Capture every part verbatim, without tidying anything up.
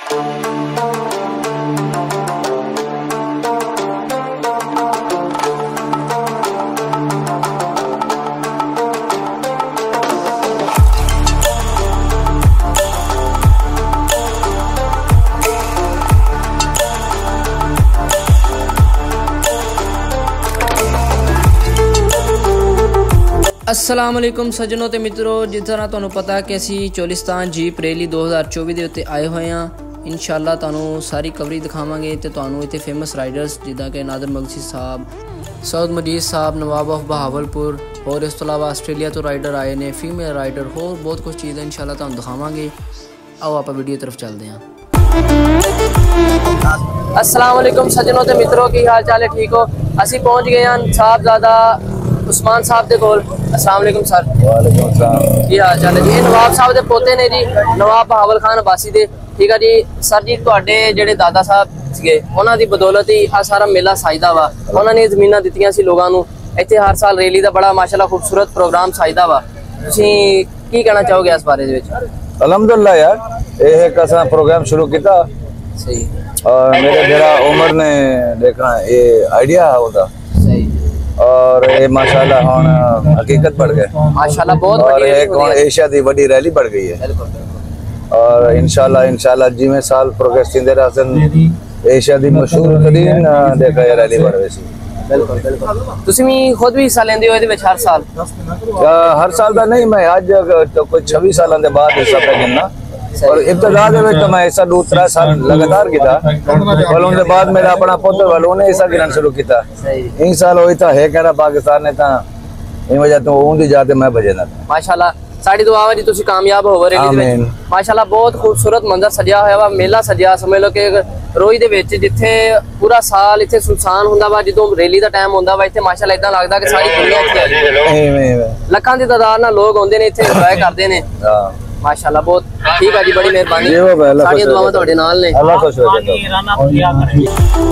अस्सलाम वालेकुम सज्जनों ते मित्रों, जिस तरह तुहानू पता है कि असी चोलिस्तान जीप रैली दो हज़ार चौबी के उत्ते आए हुए हैं। इंशाअल्लाह तुहानू सारी कवरेज दिखावांगे ते तुहानू इत्थे फेमस राइडर्स जिदा कि नादर मगसी साहब, सऊद मजीद साहब, नवाब ऑफ बहावलपुर और इस तो अलावा आस्ट्रेलिया तो राइडर आए ने, फीमेल राइडर होर बहुत कुछ चीज़ इंशाअल्लाह तुहानू दिखावांगे। आओ आप वीडियो तरफ चलते हैं। अस्सलाम वालेकुम सज्जनों ते मित्रों, की हाल चाल है? ठीक हो? असी पहुँच गए हैं साहबजादा उस्मान साहब दे कोल। अस्सलाम वालेकुम सर। वालेकुम सलाम। की हाल चाल है जी? नवाब साहब दे पोते ने जी, नवाब बहावल खान अब्बासी दे। ठीक है जी सर जी, तुहाडे जेडे दादा साहब सीगे उन्हां दी बदौलत ही आ सारा मेला साजदा वा। उन्हां ने ज़मीनां दित्तियां सी लोगां नू। इत्थे हर साल रैली दा बड़ा माशाअल्लाह खूबसूरत प्रोग्राम साजदा वा। तुसीं की कहना चाहोगे इस बारे दे विच? अल्हम्दुलिल्लाह यार, ये एक असा प्रोग्राम शुरू किया। सही। और मेरे जरा उमर ने देखना ये आइडिया है होता। सही। और ये माशाल्लाह हुन हकीकत बढ़ गए माशाल्लाह, बहुत और बड़ी एक हुन एशिया दी बड़ी रैली बढ़ गई है। और इंशाल्लाह इंशाल्लाह जिवें साल प्रोग्रेस थिंदे रहसन एशिया दी मशहूर तरीन देखा ये रैली बढ़ वैसी। बिल्कुल बिल्कुल। तुसीं भी खुद भी हिस्सा लेंदे हो इहदे विच हर साल? हर साल दा नहीं, मैं आज तो कोई छब्बीस साल दे बाद हिस्सा पे गिनना। और इब्तदा दे विच तो मैं ऐसा दो त्रै साल लगातार कीता, पर उनके बाद मेरा अपना पुत्र वाल उन्हें ऐसा गिनना शुरू किया। इन साल होई था है कहना पाकिस्तान ने ता इन वजह तो उनदी जाते मैं बजे ना। माशाल्लाह साड़ी दुआ वा जी, तुसीं कामयाब होवो रैली दे विच। माशाल्लाह बहुत खूबसूरत मंजर सजिया होया वा, मेला सजिया समझ लो कि रोज दे विच जिथे पूरा साल इत्थे सुनसान हुंदा वा, जदों रैली दा टाइम हुंदा वा इत्थे माशाल्लाह इदां लगदा कि सारी दुनिया इत्थे आई है। लखां दी तादाद नाल लोग आउंदे ने इत्थे एंजॉय करदे ने। हां माशाल्लाह बहुत ठीक है जी, बड़ी मेहरबानी। सारी दुआवां तुहाडे नाल ने। अल्लाह खुश रखे।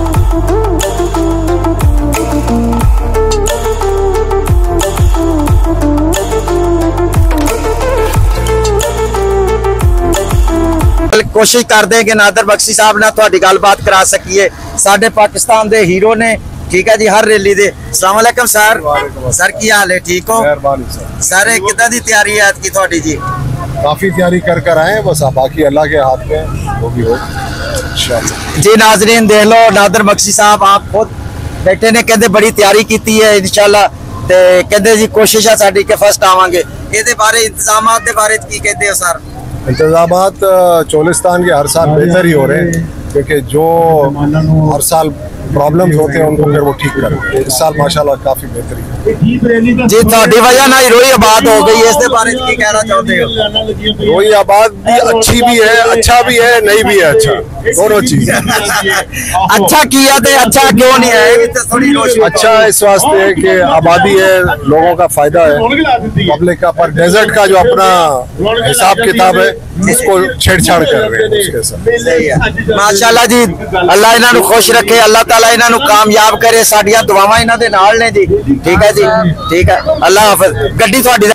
कोशिश करते हैं कि नादर बख्शी साहब ना थोड़ी गलबात करा सकीए। साडे पाकिस्तान दे हीरो ने, ठीक है जी, हर रैली दे। अस्सलाम वालेकुम सर। सर की हाल है? ठीक हो सर? कितना दी तैयारी है की थोड़ी जी? काफी तैयारी कर कर आए, बस बाकी अल्लाह के हाथ में वो भी हो जी। नाजरीन देख लो, नादर बख्शी साहब आप खुद बैठे ने, कहते बड़ी तैयारी की है इंशाल्लाह, ते कहते जी कोशिश है साडी के फर्स्ट आवांगे। ਇਹਦੇ बारे इंतजामात के बारे की कहते हो सर? इंतजामात चोलिस्तान के हर साल बेहतर ही हो रहे हैं, क्योंकि जो हर साल प्रॉब्लम्स होते हैं उनको फिर वो ठीक करते हैं। इस साल माशाल्लाह काफी बेहतरी जी। थोड़ी वजह ना रोई आबाद हो गई, इसके बारे में क्या कहना चाहते हो? रोई आबाद भी अच्छी भी है, अच्छा भी है, नहीं भी है, अच्छा दोनों चीज। अच्छा किया तो अच्छा क्यों नहीं है? थोड़ी अच्छा इस वास्ते है कि आबादी है, लोगों का फायदा है पब्लिक का, पर डेजर्ट का जो अपना हिसाब किताब है उसको छेड़छाड़ कर रहे हैं उसके साथ। माशाल्लाह जी, अल्लाह इन्हां नू खुश रखे, अल्लाह ताला इन्हां नू कामयाब करे। साडियां दुआवां इन्हां दे नाल ने जी। ठीक है जी, ठीक है, अल्लाह हाफिज। गड्डी थोड़ी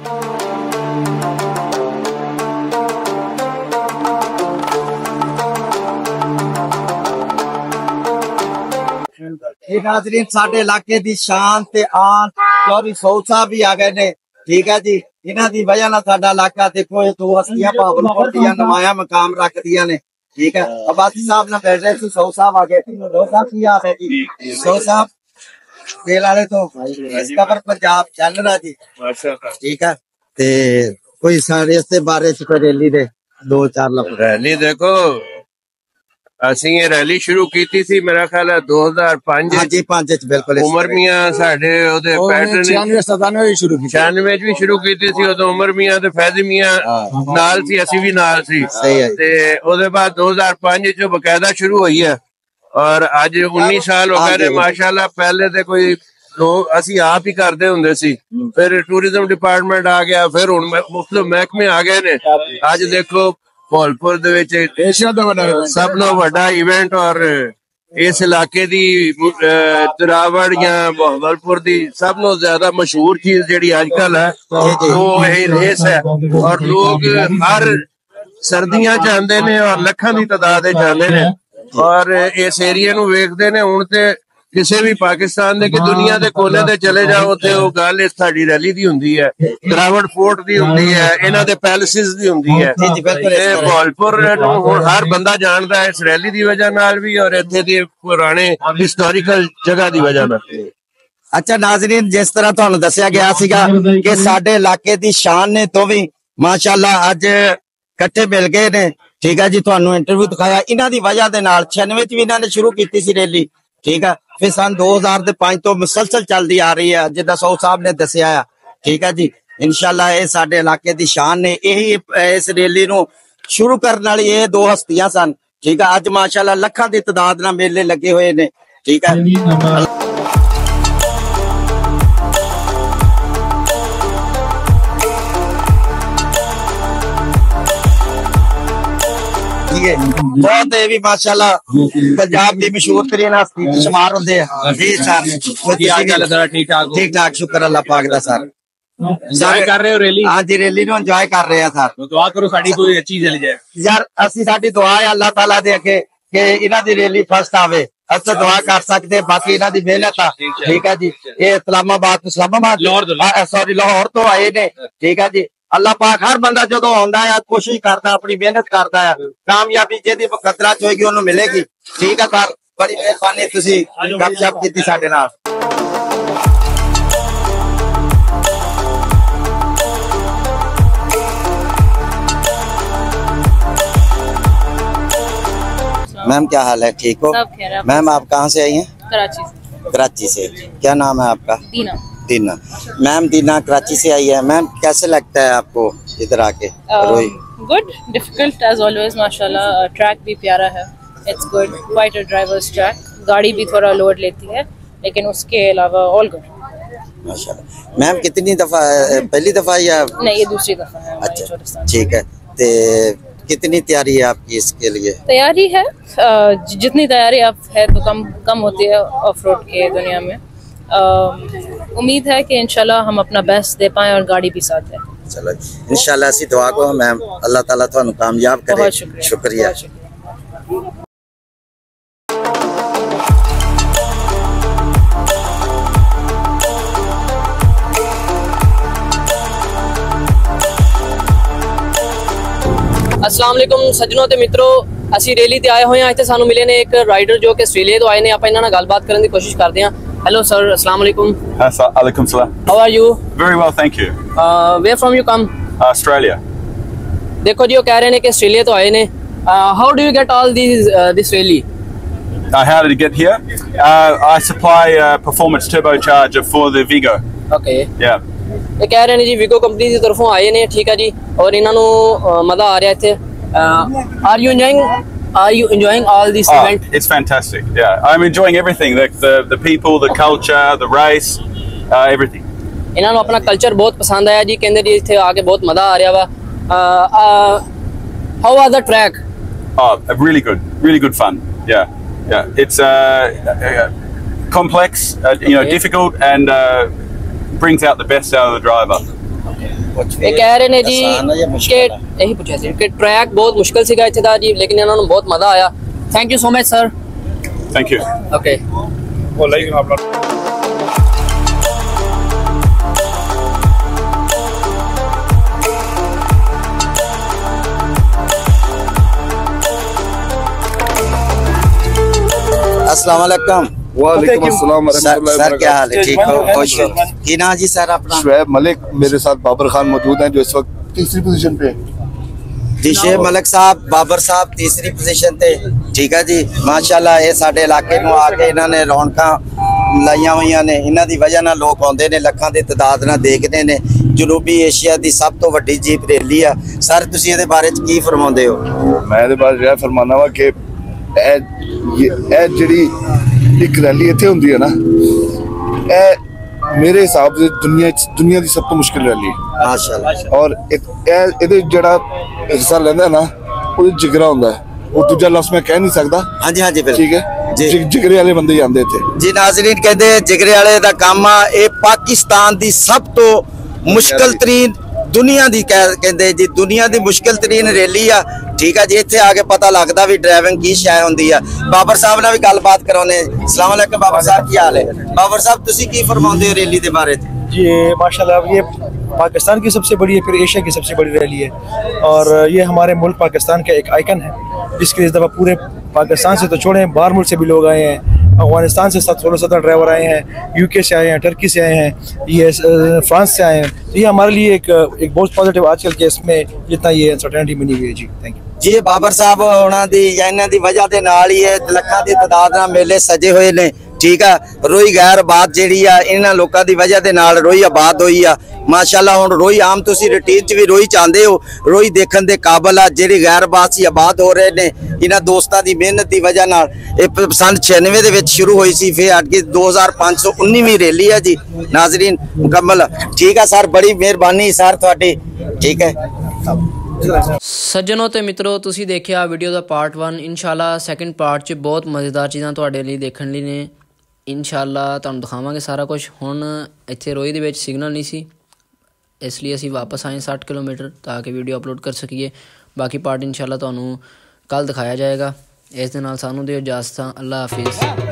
नाज़रीन साडे इलाके दी शान ते आन चौधरी सऊद साहब भी आ गए ने। ठीक है जी, इन्हां दी वजह नाल साडा इलाका देखो ये दो हस्तियां बहावलपुर दियां नुमाया मकाम रखदियां ने। ठीक है, अब्बासी साहब ना बैठ रहे थे, सऊद साहब आ गए। सऊद साहब की हाल है जी? सऊद साहब तेल वाले तो कवर पंजाब चल रहा जी। ठीक है, ते कोई सारे इसके बारे च कोई रैली दे दो चार लफ्ज। रैली देखो, ਅਸੀਂ ਇਹ ਰੈਲੀ ਸ਼ੁਰੂ ਕੀਤੀ ਸੀ ਮੇਰਾ ਖਿਆਲ ਹੈ दो हज़ार पाँच ਹਾਂਜੀ ਪੰਜ ਚ ਬਿਲਕੁਲ। ਉਮਰ ਮੀਆਂ ਸਾਡੇ ਉਹਦੇ ਪੈਟਰਨ छियानवे सतानवे ਵੀ ਸ਼ੁਰੂ ਕੀਤੀ, छियानवे ਚ ਵੀ ਸ਼ੁਰੂ ਕੀਤੀ ਸੀ। ਉਦੋਂ ਉਮਰ ਮੀਆਂ ਤੇ ਫੈਜ਼ੀ ਮੀਆਂ ਨਾਲ ਸੀ, ਅਸੀਂ ਵੀ ਨਾਲ ਸੀ। ਤੇ ਉਹਦੇ ਬਾਅਦ दो हज़ार पाँच ਚ ਬਕਾਇਦਾ ਸ਼ੁਰੂ ਹੋਈ ਹੈ ਔਰ ਅੱਜ उन्नीस ਸਾਲ ਹੋ ਗਏ ਨੇ ਮਾਸ਼ਾਅੱਲਾ। ਪਹਿਲੇ ਤੇ ਕੋਈ ਲੋਕ ਅਸੀਂ ਆਪ ਹੀ ਕਰਦੇ ਹੁੰਦੇ ਸੀ, ਫਿਰ ਟੂਰਿਜ਼ਮ ਡਿਪਾਰਟਮੈਂਟ ਆ ਗਿਆ, ਫਿਰ ਹੁਣ ਮੁਖਤਲਿਫ ਮਹਿਕਮੇ ਆ ਗਏ ਨੇ। ਅੱਜ ਦੇਖੋ भावलपुर सब नो वड्डा इवेंट और इस इलाके दी तरावड़ या भावलपुर दी सब नो ज्यादा मशहूर चीज जेडी आजकल है वो यही रेस है। और लोग हर ਸਰਦੀਆਂ ਚ ਆਉਂਦੇ ਨੇ ਔਰ ਲੱਖਾਂ ਦੀ ਤਾਦਾਦ ਵਿੱਚ ਆਉਂਦੇ ਨੇ ਔਰ ਇਸ ਏਰੀਏ ਨੂੰ ਵੇਖਦੇ ਨੇ। ਹੁਣ ਤੇ ਕਿਸੇ ਵੀ ਪਾਕਿਸਤਾਨ ਦੇ ਕਿ ਦੁਨੀਆ ਦੇ ਕੋਨੇ ਤੇ ਚਲੇ ਜਾਓ ਉੱਥੇ ਉਹ ਗੱਲ ਇਸ ਸਾਡੀ ਰੈਲੀ ਦੀ ਹੁੰਦੀ ਹੈ, ਕਰਾਵਟ ਫੋਰਟ ਦੀ ਹੁੰਦੀ ਹੈ, ਇਹਨਾਂ ਦੇ ਪੈਲੇਸਿਸ ਦੀ ਹੁੰਦੀ ਹੈ। ਤੇ ਭਾਵਲਪੁਰ ਨੂੰ ਹੁਣ ਹਰ ਬੰਦਾ ਜਾਣਦਾ ਹੈ ਇਸ ਰੈਲੀ ਦੀ ਵਜ੍ਹਾ ਨਾਲ ਵੀ ਔਰ ਇੱਥੇ ਦੇ ਪੁਰਾਣੇ ਹਿਸਟੋਰੀਕਲ ਜਗ੍ਹਾ ਦੀ ਵਜ੍ਹਾ ਨਾਲ। अच्छा नाजरीन, जिस तरह तुहानू दसिया गया सीगा कि साडे इलाके दी शान ने तो भी माशाअल्लाह अज इकट्ठे मिल गए ने। ठीक है जी, तुहानू इंटरव्यू दिखाया इन्हां दी वजह दे नाल। छियानवे च भी इन्हां ने शुरू कीती सी रैली, ठीक है, फिर सन दो हजार दे पांच तो मुसलसल चलदी आ रही है जिद्दां सौ साहब ने दसिया है। ठीक है जी, इंशाअल्लाह ये साडे इलाके दी शान ने। यही इस रैली नू शुरू करने वाली ये दो हस्तियां सन। ठीक है, अज माशाअल्लाह लखां दी तादाद नाल मेले लगे हुए ने। ठीक है, बहुत ये भी माशाल्लाह पंजाब की मशहूर तरीन हस्ती शुमार होंगे जी सर। ठीक ठाक ठीक ठाक, शुक्र अल्लाह पाक दा सर। एंजॉय कर रहे हो रैली? हाँ जी, रैली नु एंजॉय कर रहे हैं सर। तो दुआ करो साडी कोई अच्छी चली जाए यार। असि साडी दुआ है अल्लाह ताला दे अगे कि इन्हां दी रैली फर्स्ट आवे। अस दुआ कर सकते, बाकी इन्हां दी मेहनत आ। ठीक है जी, ये इस्लामाबाद इस्लामाबाद सॉरी लाहौर तो आए ने। ठीक है जी, अल्लाह पाक हर बंदा जो आंदा है कोशिश करता, अपनी मेहनत करता है, कामयाबी जिहदी मुकद्दरा च होएगी उन्हें मिलेगी। ठीक है सर, बड़ी मेहरबानी तुसीं गपशप कीती साडे नाल। मैम क्या हाल है? ठीक हो? मैम आप कहाँ से आई हैं? कराची से। कराची से। क्या नाम है आपका? दीना। दीना। मैम दीना कराची से आई है। मैम कैसे लगता है आपको इधर आके? गुड, डिफिकल्ट एज ऑलवेज माशाल्लाह। ट्रैक भी प्यारा है, it's good, quite a driver's track. गाड़ी भी थोड़ा लोड लेती है लेकिन उसके अलावा ऑल गुड माशाल्लाह। मैम कितनी दफा, पहली दफा या? नहीं, ये दूसरी दफा है। अच्छा, ठीक है। ते कितनी तैयारी है आपकी इसके लिए? तैयारी है, जितनी तैयारी आप है तो कम कम होती है ऑफ रोड के दुनिया में। उम्मीद है कि इंशाल्लाह हम अपना बेस्ट दे पाएं और गाड़ी भी साथ है। चलो इंशाल्लाह ऐसी दुआ को मैम, अल्लाह ताला तुहानू कामयाब करे। बहुत शुक्रिया, शुक्रिया। बहुत शुक्रिया। अस्सलाम वालेकुम सज्जनों ते मित्रों, ਅਸੀਂ ਰੈਲੀ ਤੇ ਆਏ ਹੋਏ ਹਾਂ। ਇੱਥੇ ਸਾਨੂੰ ਮਿਲੇ ਨੇ ਇੱਕ ਰਾਈਡਰ ਜੋ ਕਿ ਆਸਟ੍ਰੇਲੀਆ ਤੋਂ ਆਏ ਨੇ। ਆਪਾਂ ਇਹਨਾਂ ਨਾਲ ਗੱਲਬਾਤ ਕਰਨ ਦੀ ਕੋਸ਼ਿਸ਼ ਕਰਦੇ ਹਾਂ। ਹੈਲੋ ਸਰ, अस्सलाम वालेकुम। Alaikum salam. How are you? Very well, thank you. Uh, where from you come? Australia. देखो जी, वो कह रहे हैं कि ऑस्ट्रेलिया तो आए ने। How do you get all these uh, this rally? Uh, how did it get here? Uh, I supply uh, performance turbocharger for the Vigo. Okay. Yeah. ਇਹ ਕਹਿ ਰਹੇ ਨੇ ਜੀ ਵਿਗੋ ਕੰਪਨੀ ਦੀ ਤਰਫੋਂ ਆਏ ਨੇ। ਠੀਕ ਹੈ ਜੀ, ਔਰ ਇਹਨਾਂ ਨੂੰ ਅ, ਮਜ਼ਾ ਆ ਰਿਹਾ ਇੱਥੇ। Are you enjoying? Are you enjoying all this Oh, event? it's fantastic. Yeah, I'm enjoying everything. The the, the people, the culture, the race, uh, everything. ਇਹਨਾਂ ਨੂੰ ਆਪਣਾ ਕਲਚਰ ਬਹੁਤ ਪਸੰਦ ਆਇਆ ਜੀ। ਕਹਿੰਦੇ ਜੀ ਇੱਥੇ ਆ ਕੇ ਬਹੁਤ ਮਜ਼ਾ ਆ ਰਿਹਾ ਵਾ। How was the track? Oh, uh, really good, really good fun. Yeah, yeah. It's uh, uh, complex, uh, you know, Okay. difficult, and uh, brings out the best out of the driver. ਇਹ ਕਹਿ ਰਹੇ ਨੇ ਜੀ ਕਿ ਇਹੀ ਪੁੱਛਿਆ ਸੀ ਕਿ track ਬਹੁਤ ਮੁਸ਼ਕਲ ਸੀਗਾ ਇੱਥੇ ਦਾ ਜੀ, ਲੇਕਿਨ ਇਹਨਾਂ ਨੂੰ ਬਹੁਤ ਮਜ਼ਾ ਆਇਆ। Thank you so much sir. Thank you. Okay. अस्सलाम वालेकुम। वालेकुम अस्सलाम वरहमतुल्लाहि सर क्या हाल है? वबरकातुहू। ठीक हो? खुश हो? की नाम जी सर अपना? शुएब मलिक, मेरे साथ बाबर खान मौजूद हैं जो इस वक्त तीसरी पोजीशन पे है। जी शेख मलिक साहब, बाबर साहब तीसरी पोजीशन ते। ठीक है जी, माशाल्लाह ये साडे इलाके नूं आके इन्हां ने रौनकां लाइयां होईयां ने। इन्हां दी वजह नाल लोग आउंदे ने, लखां दी तादाद नाल देखदे ने। जनूबी एशिया दी सब तो वड्डी जीप रैली आ। सर तुसीं इहदे बारे च की फरमाउंदे हो? मैं इहदे बारे च फरमाना वा कि ਇਹ ਜਿਹੜੀ ਇੱਕ ਰੈਲੀ ਇੱਥੇ ਹੁੰਦੀ ਹੈ ਨਾ, ਇਹ ਮੇਰੇ ਹਿਸਾਬ ਦੇ ਦੁਨੀਆ ਦੁਨੀਆ ਦੀ ਸਭ ਤੋਂ ਮੁਸ਼ਕਿਲ ਰੈਲੀ ਹੈ ਮਾਸ਼ਾਅੱਲਾ। ਔਰ ਇਹ ਇਹਦੇ ਜਿਹੜਾ ਹਿੱਸਾ ਲੈਂਦਾ ਨਾ, ਉਹਦੇ ਜਿਗਰਾ ਹੁੰਦਾ ਹੈ। ਉਹ ਦੂਜਾ ਲਫ਼ਜ਼ ਮੈਂ ਕਹਿ ਨਹੀਂ ਸਕਦਾ। ਹਾਂਜੀ ਹਾਂਜੀ ਬਿਲਕੁਲ ਠੀਕ ਹੈ ਜੀ, ਜਿਗਰੇ ਵਾਲੇ ਬੰਦੇ ਜਾਂਦੇ ਇੱਥੇ ਜੀ। ਨਾਜ਼ਰੀਨ ਕਹਿੰਦੇ ਜਿਗਰੇ ਵਾਲੇ ਦਾ ਕੰਮ ਆ। ਇਹ ਪਾਕਿਸਤਾਨ ਦੀ ਸਭ ਤੋਂ ਮੁਸ਼ਕਿਲ ਤਰੀਨ ਦੁਨੀਆ ਦੀ ਕਹਿੰਦੇ ਜੀ, ਦੁਨੀਆ ਦੀ ਮੁਸ਼ਕਿਲ ਤਰੀਨ ਰੈਲੀ ਆ। ठीक है जी। इत्थे आके पता लगता भी ड्राइविंग की शै होंदी है। बाबर साहब ने भी गलबात कराने। अस्सलाम वालेकुम बाबर साहब, की हाल है? बाबर साहब तुसी की फरमाते हो रैली के बारे में? जी माशाल्लाह, ये पाकिस्तान की सबसे बड़ी है, फिर एशिया की सबसे बड़ी रैली है और ये हमारे मुल्क पाकिस्तान का एक आइकन है, जिसके इस दफ़ा पूरे पाकिस्तान से तो छोड़ें, बाहर मुल्क से भी लोग आए हैं। अफगानिस्तान से सोलह सत्रह ड्राइवर आए हैं, यूके से आए हैं, टर्की से आए हैं, ये फ्रांस से आए हैं। तो ये हमारे लिए एक एक बहुत पॉजिटिव आजकल के इसमें जितना ये अनसर्टेनिटी बनी हुई है। जी थैंक यू जी। बाबर साहब होना दी या इन्हां दी वजह दे नाल ही है लखां दी तादाद नाल मेले सजे हुए ने। ठीक है, रोई गैर आबाद जिहड़ी आ इन्हां लोकां दी वजह दे नाल रोई आबाद होई आ माशाल्लाह। हुण रोई आम तुसीं रूटीन च भी रोई चाहते हो, रोई देखण दे काबल आ। जिहड़ी गैर आबादी आबाद हो रहे ने इन्हां दोस्तां दी मेहनत दी वजह नाल। इह सन छियानवे दे विच शुरू होई सी, फिर अज दो हज़ार पाँच सौ उन्नीवीं रैली है जी। नाजरीन मुकम्मल ठीक है सर, बड़ी मेहरबानी सर तुहाडी। ठीक है सज्जनों ते मित्रों, तुसी देखिया वीडियो दा पार्ट वन। इंशाल्लाह सैकेंड पार्ट च बहुत मज़ेदार चीज़ां तुहाडे लई देखण लई ने। इंशाल्लाह तुहानूं दिखावांगे सारा कुछ। हुण इत्थे रोई दे विच सिग्नल नहीं सी, इसलिए असीं वापस आए साठ किलोमीटर ताकि वीडियो अपलोड कर सकीए। बाकी पार्ट इंशाल्लाह तुहानूं कल दिखाया जाएगा। इस दे नाल सानूं दिओ इजाज़त। अल्लाह हाफिज़।